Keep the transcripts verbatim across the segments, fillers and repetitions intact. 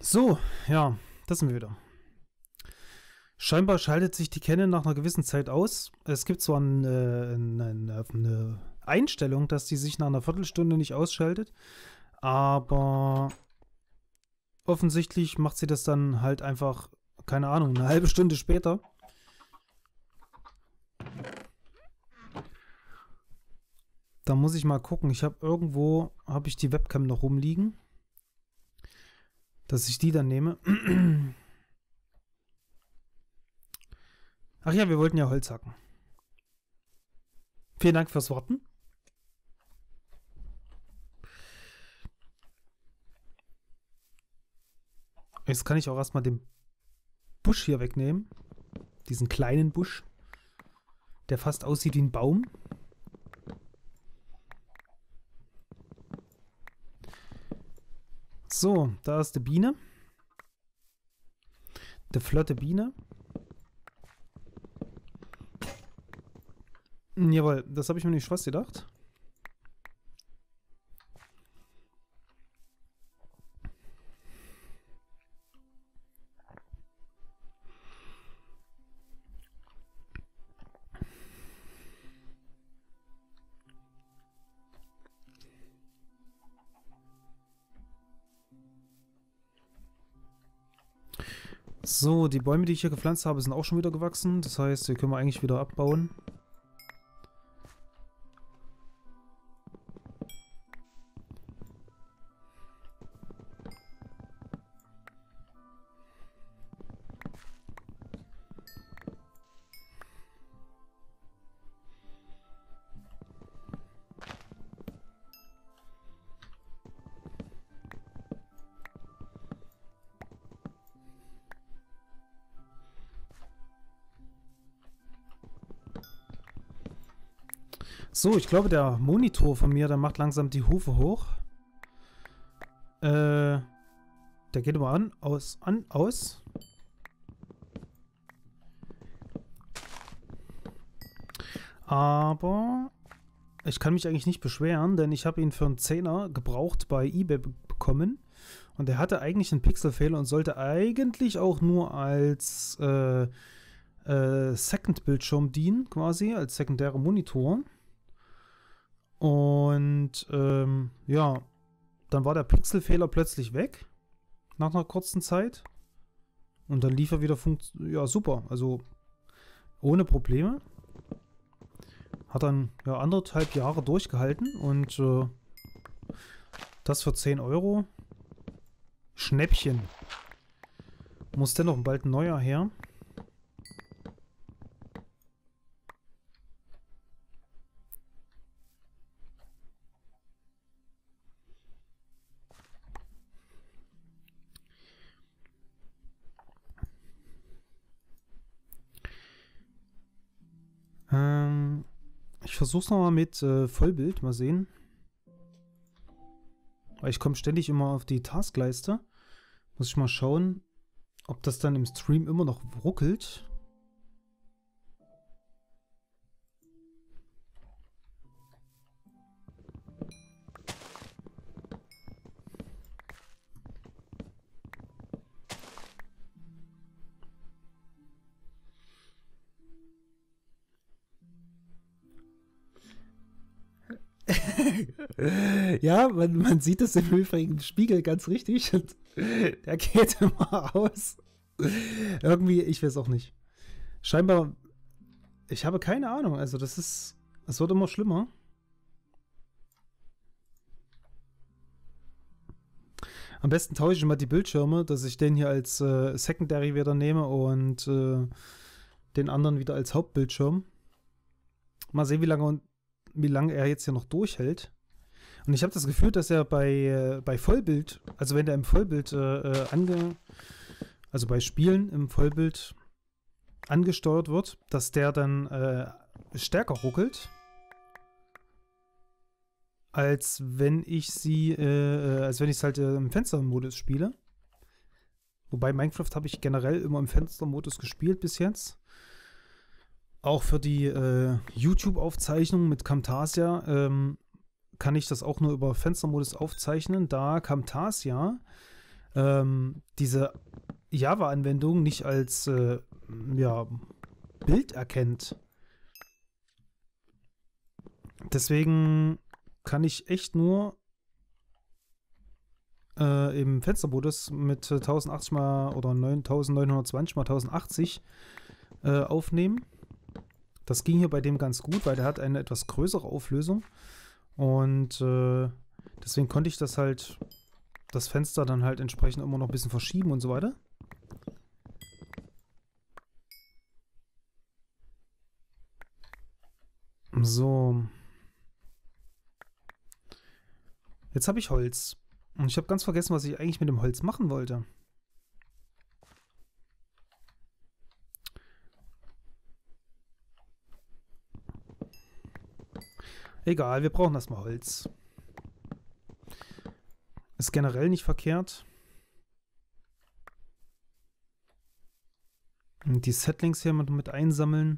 So, ja, das sind wir wieder. Scheinbar schaltet sich die Canon nach einer gewissen Zeit aus. Es gibt zwar eine, eine, eine Einstellung, dass die sich nach einer Viertelstunde nicht ausschaltet, aber offensichtlich macht sie das dann halt einfach, keine Ahnung, eine halbe Stunde später. Da muss ich mal gucken. Ich habe irgendwo, habe ich die Webcam noch rumliegen, dass ich die dann nehme. Ach ja, wir wollten ja Holz hacken. Vielen Dank fürs Warten. Jetzt kann ich auch erstmal den Busch hier wegnehmen. Diesen kleinen Busch, der fast aussieht wie ein Baum. So, da ist die Biene. Die flotte Biene. Jawohl, das habe ich mir nicht fast gedacht. So, die Bäume, die ich hier gepflanzt habe, sind auch schon wieder gewachsen. Das heißt, die können wir eigentlich wieder abbauen. So, ich glaube, der Monitor von mir, der macht langsam die Hufe hoch. Äh, der geht immer an, aus, an, aus. Aber ich kann mich eigentlich nicht beschweren, denn ich habe ihn für einen Zehner gebraucht bei eBay bekommen. Und er hatte eigentlich einen Pixelfehler und sollte eigentlich auch nur als äh, äh, Second-Bildschirm dienen, quasi, als sekundärer Monitor. Und ähm, ja, dann war der Pixelfehler plötzlich weg, nach einer kurzen Zeit. Und dann lief er wieder, funkt ja super, also ohne Probleme. Hat dann ja anderthalb Jahre durchgehalten und äh, das für zehn Euro. Schnäppchen. Muss dennoch bald ein neuer her. Ähm, ich versuch's nochmal mit äh, Vollbild, mal sehen. Weil ich komme ständig immer auf die Taskleiste. Muss ich mal schauen, ob das dann im Stream immer noch ruckelt. Ja, man, man sieht das im Übrigen im Spiegel ganz richtig. Der geht immer aus. Irgendwie, ich weiß auch nicht. Scheinbar, ich habe keine Ahnung. Also das ist, es wird immer schlimmer. Am besten tausche ich mal die Bildschirme, dass ich den hier als äh, Secondary wieder nehme und äh, den anderen wieder als Hauptbildschirm. Mal sehen, wie lange, wie lange er jetzt hier noch durchhält. Und ich habe das Gefühl, dass er bei, äh, bei Vollbild, also wenn der im Vollbild äh, ange, also bei Spielen im Vollbild angesteuert wird, dass der dann äh, stärker ruckelt, als wenn ich sie, äh, als wenn ich es halt äh, im Fenstermodus spiele. Wobei Minecraft habe ich generell immer im Fenstermodus gespielt bis jetzt. Auch für die äh, YouTube-Aufzeichnung mit Camtasia ähm, kann ich das auch nur über Fenstermodus aufzeichnen, da Camtasia ähm, diese Java-Anwendung nicht als äh, ja, Bild erkennt. Deswegen kann ich echt nur äh, im Fenstermodus mit tausendachtzig mal oder neuntausendneunhundertzwanzig mal tausendachtzig äh, aufnehmen. Das ging hier bei dem ganz gut, weil der hat eine etwas größere Auflösung. Und äh, deswegen konnte ich das halt, das Fenster dann halt entsprechend immer noch ein bisschen verschieben und so weiter. So. Jetzt habe ich Holz. Und ich habe ganz vergessen, was ich eigentlich mit dem Holz machen wollte. Egal, wir brauchen erstmal Holz. Ist generell nicht verkehrt. Und die Setlings hier mit, mit einsammeln.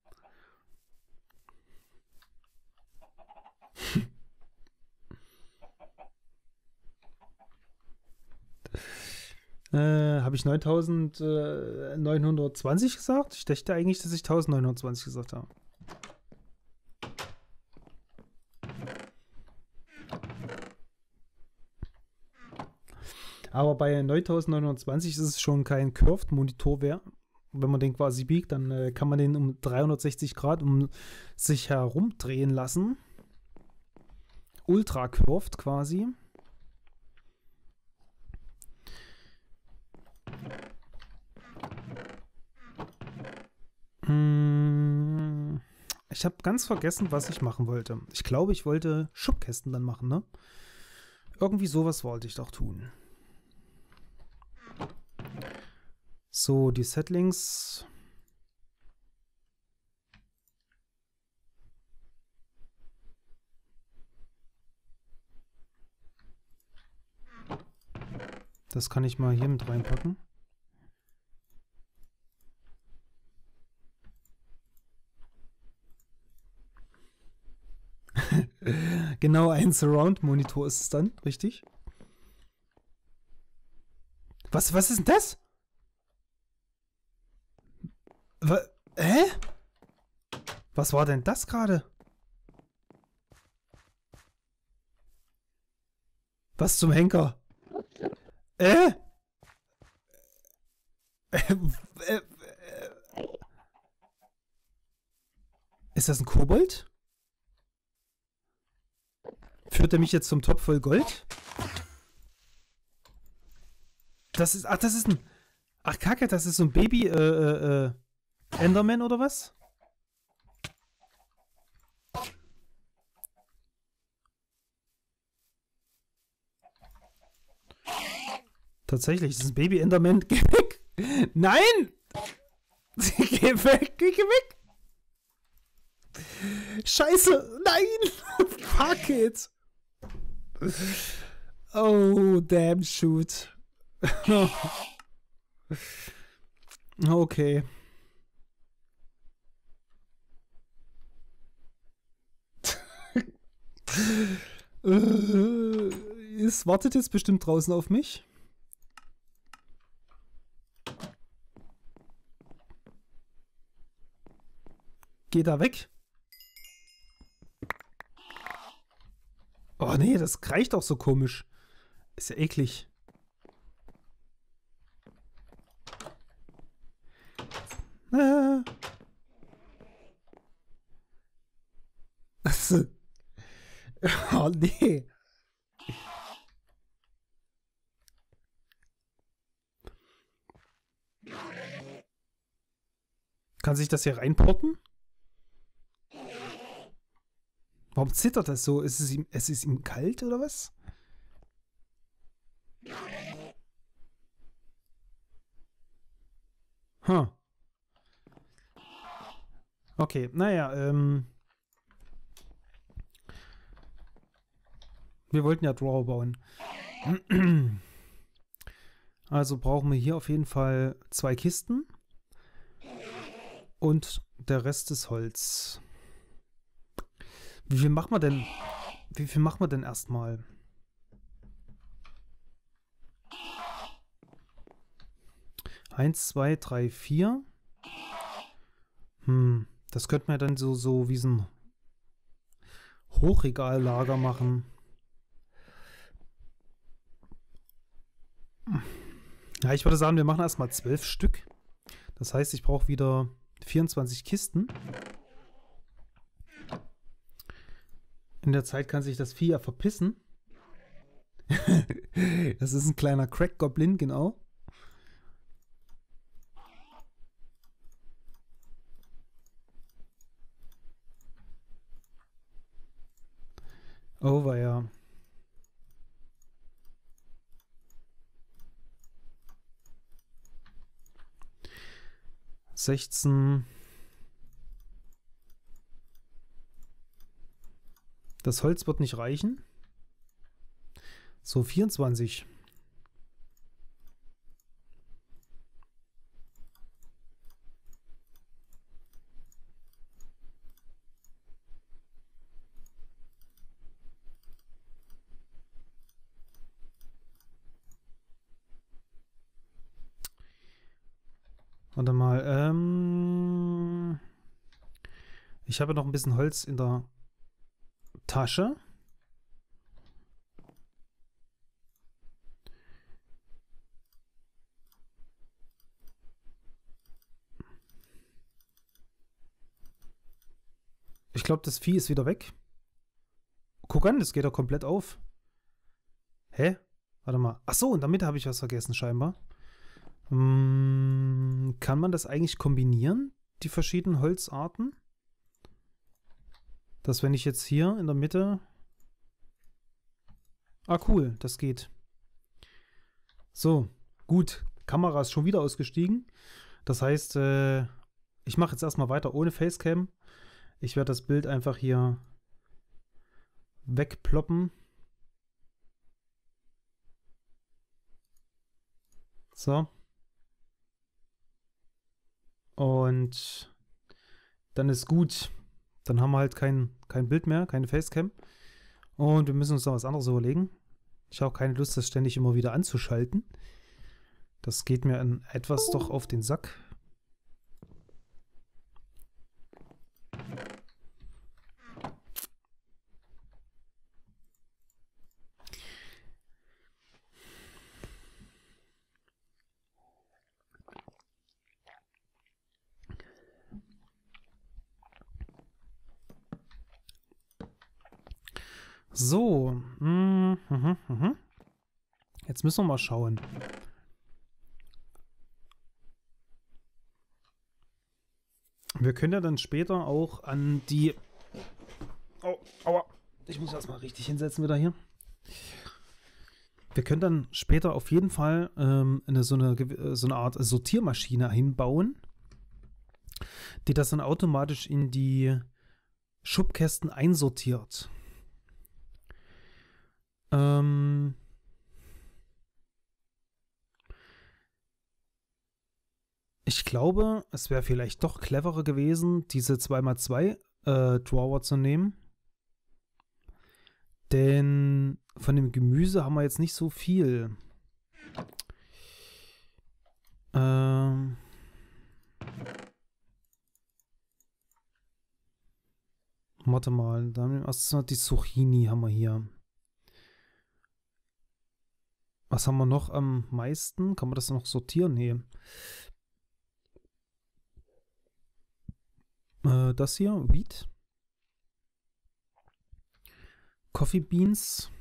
äh, habe ich neuntausendneunhundertzwanzig gesagt? Ich dachte eigentlich, dass ich neunzehnhundertzwanzig gesagt habe. Aber bei neuntausendneunhundertzwanzig ist es schon kein Curved-Monitor mehr. Wenn man den quasi biegt, dann äh, kann man den um dreihundertsechzig Grad um sich herum drehen lassen. Ultra curved quasi. Hm, ich habe ganz vergessen, was ich machen wollte. Ich glaube, ich wollte Schubkästen dann machen, ne? Irgendwie sowas wollte ich doch tun. So, die Settings. Das kann ich mal hier mit reinpacken. Genau, ein Surround-Monitor ist es dann, richtig? Was, was ist denn das? Was, hä? Was war denn das gerade? Was zum Henker? Äh? Äh, äh, äh. Ist das ein Kobold? Führt er mich jetzt zum Topf voll Gold? Das ist, ach, das ist ein, ach Kacke, das ist so ein Baby, äh, äh, äh, Enderman oder was? Tatsächlich, das ist ein Baby Enderman. Geh weg! Nein! Geh weg! Geh weg! Scheiße! Nein! Fuck it! Oh, damn shoot. Okay. Es wartet jetzt bestimmt draußen auf mich. Geh da weg. Oh nee, das reicht auch so komisch. Ist ja eklig. Ah. Oh nee. Kann sich das hier reinporten? Warum zittert das so? Ist es ihm, es ist ihm kalt oder was? Huh. Okay, naja, ähm. Wir wollten ja Drawer bauen. Also brauchen wir hier auf jeden Fall zwei Kisten. Und der Rest ist Holz. Wie viel machen wir denn? Wie viel machen wir denn erstmal? eins, zwei, drei, vier. Hm, das könnte man ja dann so, so wie so ein Hochregallager machen. Ja, ich würde sagen, wir machen erstmal zwölf Stück. Das heißt, ich brauche wieder vierundzwanzig Kisten. In der Zeit kann sich das Vieh ja verpissen. Das ist ein kleiner Crack-Goblin, genau. Over, ja. sechzehn. Das Holz wird nicht reichen. So, vierundzwanzig. Warte mal, ähm... ich habe noch ein bisschen Holz in der Tasche. Ich glaube, das Vieh ist wieder weg. Guck an, das geht doch komplett auf. Hä? Warte mal. Ach so, in der Mitte habe ich was vergessen, scheinbar. Hm, kann man das eigentlich kombinieren, die verschiedenen Holzarten? Dass wenn ich jetzt hier in der Mitte... Ah, cool, das geht. So, gut. Kamera ist schon wieder ausgestiegen. Das heißt, äh, ich mache jetzt erstmal weiter ohne Facecam. Ich werde das Bild einfach hier wegploppen. So. Und dann ist gut. Dann haben wir halt kein, kein Bild mehr, keine Facecam. Und wir müssen uns noch was anderes überlegen. Ich habe auch keine Lust, das ständig immer wieder anzuschalten. Das geht mir in etwas doch auf den Sack. So. Mhm, mhm, mhm. Jetzt müssen wir mal schauen. Wir können ja dann später auch an die... Oh, aua. Ich muss erstmal richtig hinsetzen wieder hier. Wir können dann später auf jeden Fall ähm, eine, so, eine, so eine Art Sortiermaschine einbauen, die das dann automatisch in die Schubkästen einsortiert. Ähm... Ich glaube, es wäre vielleicht doch cleverer gewesen, diese zwei mal zwei äh, Drawer zu nehmen. Denn von dem Gemüse haben wir jetzt nicht so viel. Ähm Warte mal, dann erst die Zucchini haben wir hier. Was haben wir noch am meisten? Kann man das noch sortieren? Nee. Äh, das hier, Wheat. Coffee Beans.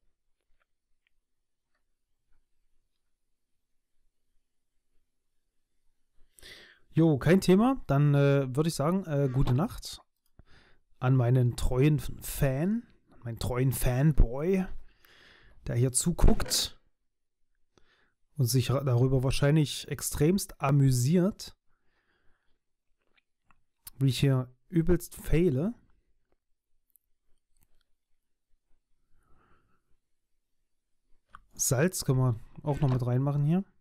Jo, kein Thema. Dann äh, würde ich sagen, äh, gute Nacht an meinen treuen Fan, meinen treuen Fanboy, der hier zuguckt und sich darüber wahrscheinlich extremst amüsiert, wie ich hier übelst faile. Salz können wir auch noch mit reinmachen hier.